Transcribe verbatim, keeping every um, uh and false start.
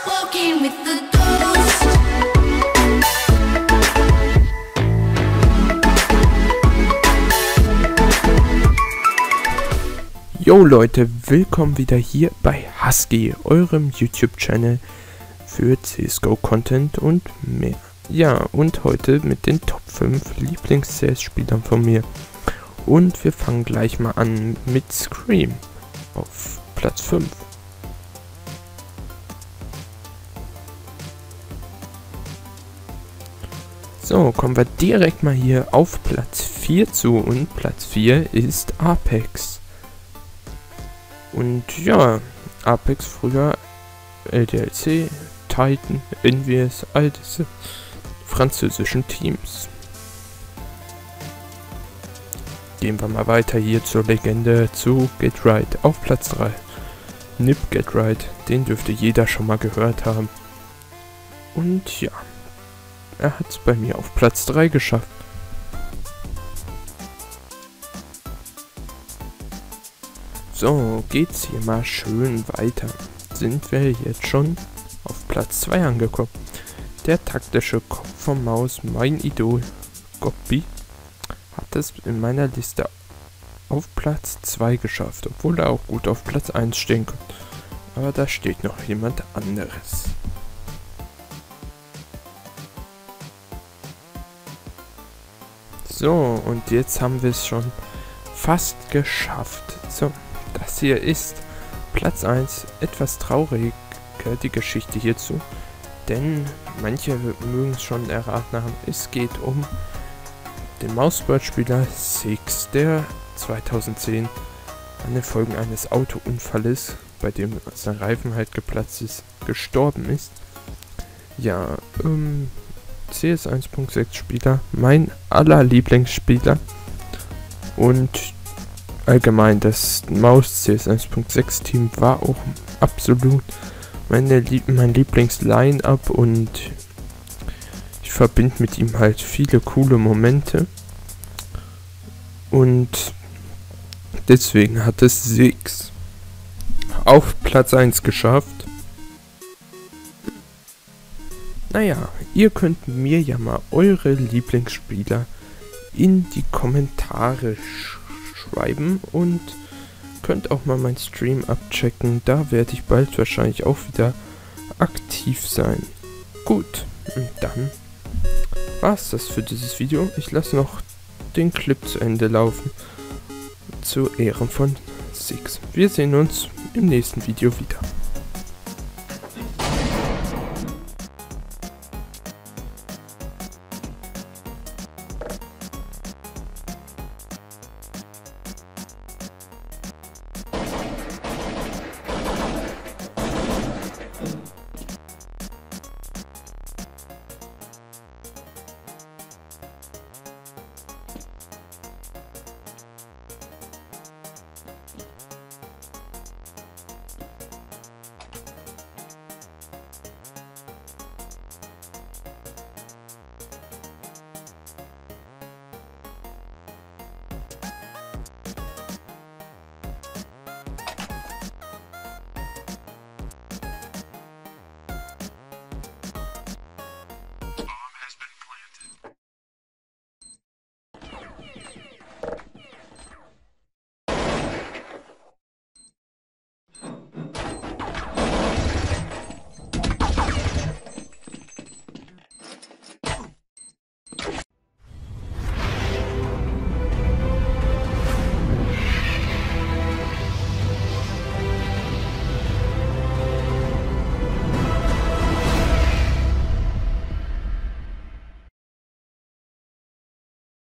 Walking with the ghost. Yo Leute, willkommen wieder hier bei Husky, eurem YouTube-Channel für C S G O-Content und mehr. Ja, und heute mit den Top fünf Lieblings-C S-Spielern von mir. Und wir fangen gleich mal an mit Scream auf Platz fünf. So, kommen wir direkt mal hier auf Platz vier zu und Platz vier ist Apex. Und ja, Apex früher L D L C, Titan, Envious, all diese französischen Teams. Gehen wir mal weiter hier zur Legende zu Get Right auf Platz drei. Nip Get Right, den dürfte jeder schon mal gehört haben. Und ja, er hat es bei mir auf Platz drei geschafft. So, geht's hier mal schön weiter. Sind wir jetzt schon auf Platz zwei angekommen. Der taktische Kopf vom Maus, mein Idol, Goppi, hat es in meiner Liste auf Platz zwei geschafft, obwohl er auch gut auf Platz eins stehen kann. Aber da steht noch jemand anderes. So, und jetzt haben wir es schon fast geschafft. So, das hier ist Platz eins. Etwas traurig, die Geschichte hierzu. Denn manche mögen es schon erraten haben. Es geht um den Mousebird-Spieler Six, der zweitausendzehn an den Folgen eines Autounfalles, bei dem sein Reifen halt geplatzt ist, gestorben ist. Ja, ähm... C S eins Punkt sechs Spieler, mein aller Lieblingsspieler und allgemein das Maus C S eins Punkt sechs Team war auch absolut meine Lieb mein Lieblings-Line-Up und ich verbinde mit ihm halt viele coole Momente und deswegen hat es Six auf Platz eins geschafft. Naja, ihr könnt mir ja mal eure Lieblingsspieler in die Kommentare sch schreiben und könnt auch mal meinen Stream abchecken. Da werde ich bald wahrscheinlich auch wieder aktiv sein. Gut, und dann war's das für dieses Video. Ich lasse noch den Clip zu Ende laufen. Zu Ehren von Six. Wir sehen uns im nächsten Video wieder.